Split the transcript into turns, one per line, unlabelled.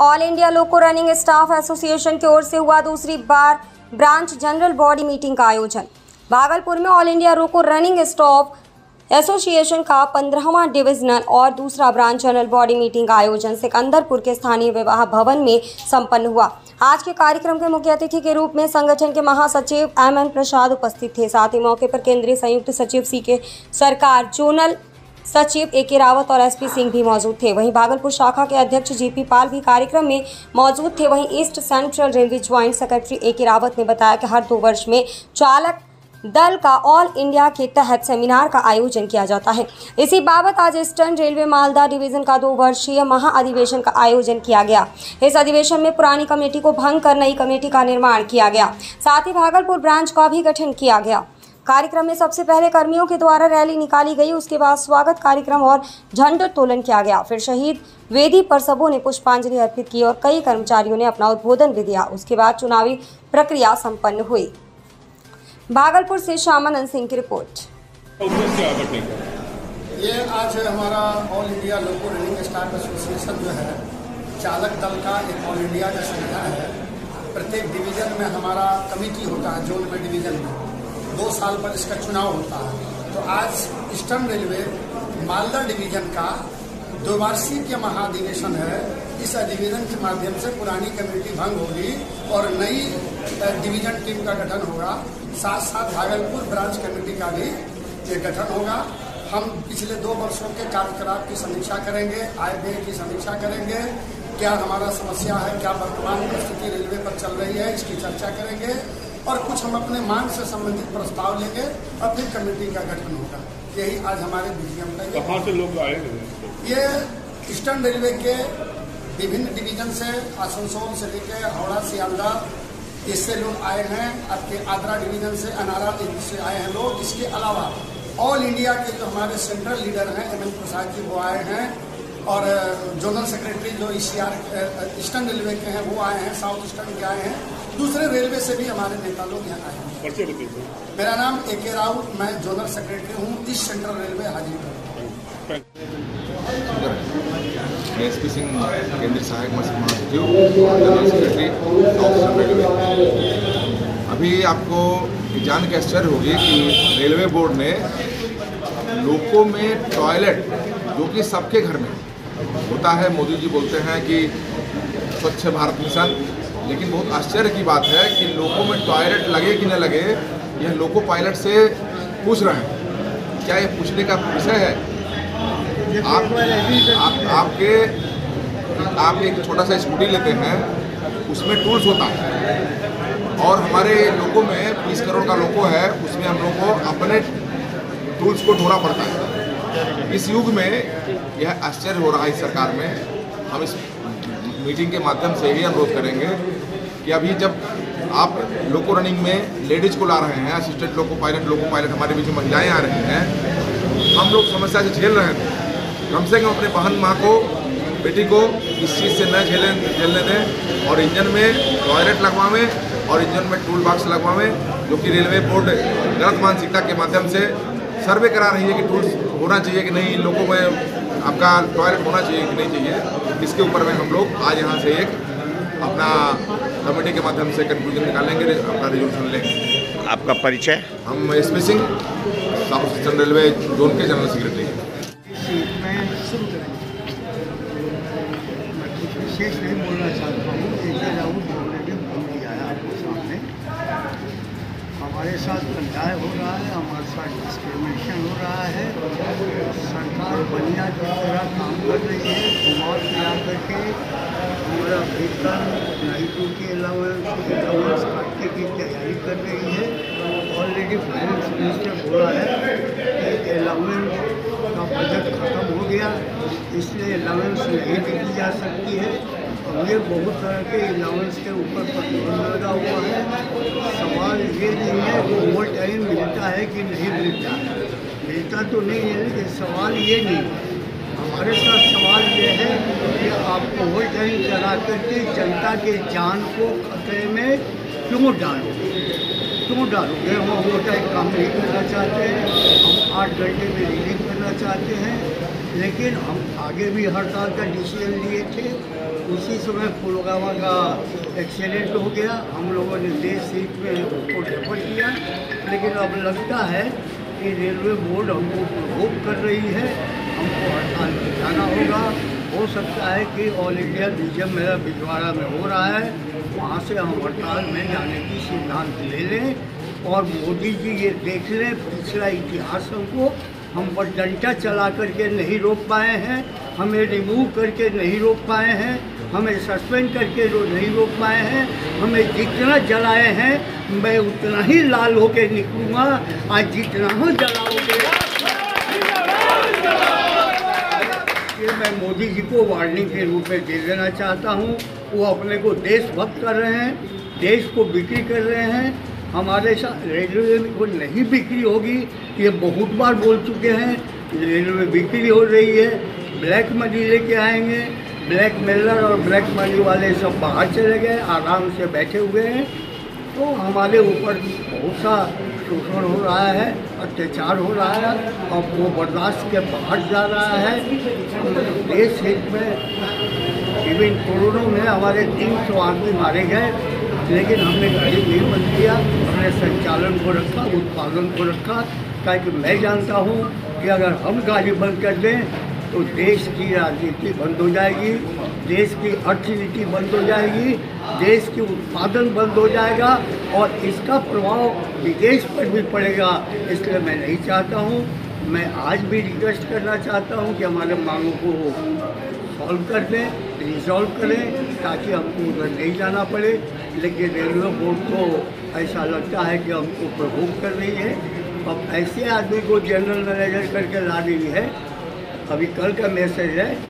All India Loco Running Staff Association की ओर से हुआ दूसरी बार ब्रांच जनरल बॉडी मीटिंग का आयोजन। भागलपुर में All India Loco Running Staff Association का 15वां डिविजनल और दूसरा ब्रांच जनरल बॉडी मीटिंग का आयोजन सिकंदरपुर के स्थानीय विवाह भवन में संपन्न हुआ। आज के कार्यक्रम के मुख्य अतिथि के रूप में संगठन के महासचिव एमएन प्रसाद उपस्थित थे। साथ ही मौके पर केंद्रीय संयुक्त सचिव सीके सरकार, जोनल सचिव एके रावत और एसपी सिंह भी मौजूद थे। वहीं भागलपुर शाखा के अध्यक्ष जेपी पाल भी कार्यक्रम में मौजूद थे। वहीं East Central Railway joint secretary A K Rawat ने बताया कि हर 2 वर्ष में चालक दल का ऑल इंडिया के तहत सेमिनार का आयोजन किया जाता है। इसी बाबत आज ईस्टर्न रेलवे मालदा डिवीजन का 2 वर्षीय महाअधिवेशन का आयोजन किया गया। इस अधिवेशन में पुरानी कमेटी को भंग कर नई कमेटी का निर्माण किया गया। साथ ही भागलपुर ब्रांच का भी गठन किया गया। कार्यक्रम में सबसे पहले कर्मियों के द्वारा रैली निकाली गई। उसके बाद स्वागत कार्यक्रम और झंडोत्तोलन किया गया। फिर शहीद वेदी पर सबों ने पुष्पांजलि अर्पित की और कई कर्मचारियों ने अपना उद्बोधन भी दिया। उसके बाद चुनावी प्रक्रिया संपन्न हुई। भागलपुर से श्यामानंद सिंह की रिपोर्ट।
ये आज हमारा All India Loco Running Staff Association जो है चालक दल का एक ऑल इंडिया का संगठन है। प्रत्येक डिवीजन में हमारा कमेटी होता है। जोन में डिवीजन में 2 साल पर इसका चुनाव होता है। तो आज ईस्टर्न रेलवे मालदा डिवीजन का 2 वार्षिक महाधिवेशन है। इस अधिवेशन के माध्यम से पुरानी कमेटी भंग होगी और नई डिवीजन टीम का गठन होगा। साथ साथ भागलपुर ब्रांच कमेटी का भी गठन होगा। हम पिछले 2 वर्षों के कार्यकलाप की समीक्षा करेंगे, आय व्यय की समीक्षा करेंगे, क्या हमारा समस्या है, क्या वर्तमान परिस्थिति रेलवे पर चल रही है, इसकी चर्चा करेंगे और कुछ हम अपने मांग से संबंधित प्रस्ताव लेंगे और फिर कमेटी का गठन होगा। यही आज हमारे बीडीएम का।
कहाँ से लोग आए हैं?
ये ईस्टर्न रेलवे के विभिन्न डिवीजन से, आसनसोल से लेकर हावड़ा, सियालदह, इससे लोग आए हैं। आपके आद्रा डिवीजन से, अनारा से आए हैं लोग। इसके अलावा ऑल इंडिया के जो हमारे सेंट्रल लीडर हैं एमएन प्रसाद जी, वो आए हैं और जोनल सेक्रेटरी जो ईस्टर्न रेलवे के हैं वो आए हैं, साउथ ईस्टर्न के आए हैं। दूसरे रेलवे से भी हमारे नेता लोग यहाँ आए हैं। मेरा नाम एके राउत, मैं जोनल सेक्रेटरी हूँ ईस्ट सेंट्रल रेलवे हाजीपुर।
मैं एसपी सिंह, केंद्रीय सहायक महासचिव, general secretary South Eastern Railway. अभी आपको जान के आश्चर्य होगी कि रेलवे बोर्ड ने लोको में टॉयलेट, जो कि सबके घर में होता है, मोदी जी बोलते हैं कि स्वच्छ भारत मिशन, लेकिन बहुत आश्चर्य की बात है कि लोको में टॉयलेट लगे कि न लगे, यह लोको पायलट से पूछ रहे हैं। क्या ये पूछने का विषय है? आप एक छोटा सा स्कूटी लेते हैं, उसमें टूल्स होता है और हमारे लोको में 20 करोड़ का लोको है, उसमें हम लोग को अपने टूल्स को ढोना पड़ता है। इस युग में यह आश्चर्य हो रहा है इस सरकार में। हम इस मीटिंग के माध्यम से ही अनुरोध करेंगे कि अभी जब आप लोको रनिंग में लेडीज को ला रहे हैं, असिस्टेंट लोको पायलट हमारे बीच में महिलाएं आ रही हैं, हम लोग समस्या से झेल रहे थे। कम से कम अपने बहन माँ को, बेटी को इस चीज़ से न झेलने दें और इंजन में टॉयलेट लगवावें और इंजन में टूल बॉक्स लगवावें, जो कि रेलवे बोर्ड गलत मानसिकता के माध्यम से सर्वे करा रही है कि टूल्स होना चाहिए कि नहीं, लोगों में आपका टॉयलेट होना चाहिए कि नहीं चाहिए। इसके ऊपर में हम लोग आज यहाँ से एक अपना कमेटी के माध्यम से कंक्लूजन निकालेंगे, अपना रिजोल्यूशन लेंगे।
आपका परिचय?
हम S P Singh, South Eastern Railway zone के जनरल सेक्रेटरी हैं।
विशेष नहीं बोलना चाहता हूँ। एके राउत बोलने के फोन किया है आपके सामने। हमारे साथ अन्याय हो रहा है, हमारे साथ डिस्क्रिमिनेशन हो रहा है। सरकार बनिया की तरह काम कर रही है, घुमाव मिला करके हमारा वेतन, नाइटों के अलाउंस काटने की तैयारी कर रही है। ऑलरेडी फाइनेंस मिनिस्टर बोला है कि अलाउंस का बजट खत्म हो गया, इसलिए अलाउंस नहीं दी जा सकती है। और ये बहुत तरह के अलाउंस के ऊपर प्रतिबंध लगा हुआ है। सवाल ये नहीं है कि ओवर टाइम मिलता है कि नहीं मिलता है, मिलता तो नहीं है, लेकिन सवाल ये नहीं है। हमारे साथ सवाल ये है कि आप ओवर टाइम करा करके जनता के जान को खतरे में क्यों डालोगे? हम ओवर टाइम काम नहीं करना चाहते हैं। हम 8 घंटे में रिलीव करना चाहते हैं। लेकिन हम आगे भी हड़ताल का डिसीजन लिए थे। उसी समय पुलवामा का एक्सीडेंट हो गया, हम लोगों ने देश हित में उसको रेफर किया। लेकिन अब लगता है कि रेलवे बोर्ड हमको प्रोवोक कर रही है, हमको हड़ताल पे जाना होगा। हो सकता है कि ऑल इंडिया रीजन मेरा बिजवाड़ा में हो रहा है, वहाँ से हम हड़ताल में जाने की सिद्धांत ले लें। और मोदी जी ये देख लें, पिछला इतिहास हम पर डंडा चला करके नहीं रोक पाए हैं, हमें रिमूव करके नहीं रोक पाए हैं, हमें सस्पेंड करके नहीं रोक पाए हैं। हमें जितना जलाए हैं मैं उतना ही लाल होके निकलूँगा। आज जितना हो जलाओगे, ये मैं मोदी जी को वार्निंग के रूप में दे देना चाहता हूँ। वो अपने को देशभक्त कर रहे हैं, देश को बिक्री कर रहे हैं। हमारे साथ रेलवे में कोई नहीं बिक्री होगी, ये बहुत बार बोल चुके हैं। रेलवे बिक्री हो रही है, ब्लैक मनी लेके आएंगे। ब्लैक मेलर और ब्लैक मनी वाले सब बाहर चले गए, आराम से बैठे हुए हैं। तो हमारे ऊपर बहुत सा शोषण हो रहा है, अत्याचार हो रहा है, और वो बर्दाश्त के बाहर जा रहा है। देश हित में इवन कोरोना में हमारे 300 आदमी मारे गए, लेकिन हमने गाड़ी नहीं बंद किया, हमने संचालन को रखा, उत्पादन को रखा। ताकि मैं जानता हूँ कि अगर हम गाड़ी बंद कर दें तो देश की राजनीति बंद हो जाएगी, देश की अर्थनीति बंद हो जाएगी, देश की उत्पादन बंद हो जाएगा, और इसका प्रभाव विदेश पर भी पड़ेगा। इसलिए मैं नहीं चाहता हूँ। मैं आज भी रिक्वेस्ट करना चाहता हूँ कि हमारे मांगों को सॉल्व कर दें, रिजॉल्व करें, ताकि हमको उधर नहीं जाना पड़े। लेकिन रेलवे बोर्ड को ऐसा लगता है कि हमको प्रोवोक कर रही है। अब ऐसे आदमी को जनरल मैनेजर करके ला रही है। अभी कल का मैसेज है